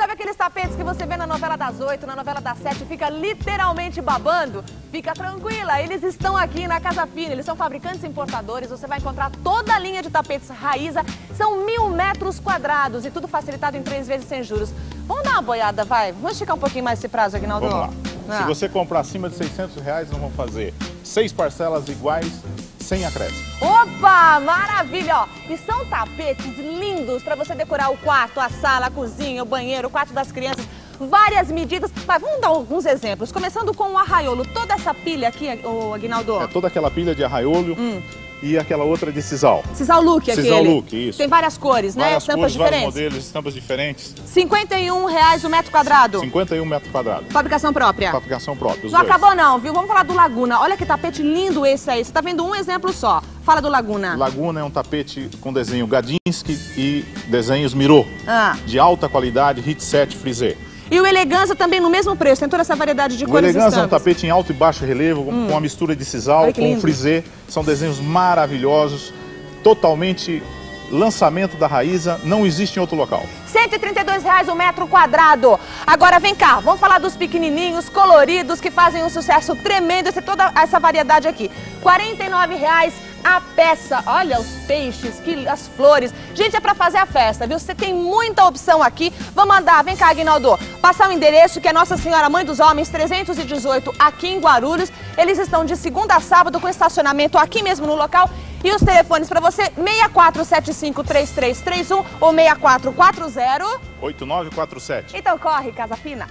Sabe aqueles tapetes que você vê na novela das 8, na novela das 7 e fica literalmente babando? Fica tranquila, eles estão aqui na Casa Fina, eles são fabricantes e importadores, você vai encontrar toda a linha de tapetes Raíza, são 1000 metros quadrados e tudo facilitado em 3 vezes sem juros. Vamos dar uma boiada, vai? Vamos esticar um pouquinho mais esse prazo, Aguinaldo? Vamos lá. Se você comprar acima de R$600, nós vamos fazer 6 parcelas iguais, sem acréscimo. Opa, maravilha! Ó. E são tapetes lindos para você decorar o quarto, a sala, a cozinha, o banheiro, o quarto das crianças. Várias medidas. Mas vamos dar alguns exemplos. Começando com o arraiolo. Toda essa pilha aqui, Aguinaldo? É toda aquela pilha de arraiolo e aquela outra de sisal. Sisal look aquele. Sisal look, isso. Tem várias cores, né? Estampas diferentes. Vários modelos, estampas diferentes. R$51 o metro quadrado. 51 metros quadrados. Fabricação própria. Fabricação própria. Não acabou não, viu? Vamos falar do Laguna. Olha que tapete lindo esse aí. Você tá vendo um exemplo só. Fala do Laguna. Laguna é um tapete com desenho Gadinsky e desenhos Miró. De alta qualidade, hit set frisé. E o Elegância também no mesmo preço, tem toda essa variedade de cores. O Elegância é um tapete em alto e baixo relevo, com uma mistura de sisal, com frisé. São desenhos maravilhosos, totalmente lançamento da Raíza, não existe em outro local. R$132 o metro quadrado. Agora vem cá, vamos falar dos pequenininhos, coloridos, que fazem um sucesso tremendo. Tem toda essa variedade aqui. R$49 a peça. Olha os peixes, as flores. Gente, é pra fazer a festa, viu? Você tem muita opção aqui. Vamos andar, vem cá, Aguinaldo. Passar o endereço, que é Nossa Senhora Mãe dos Homens, 318, aqui em Guarulhos. Eles estão de segunda a sábado com estacionamento aqui mesmo no local. E os telefones para você, 6475-3331 ou 6440-8947. Então corre, Casa Fina.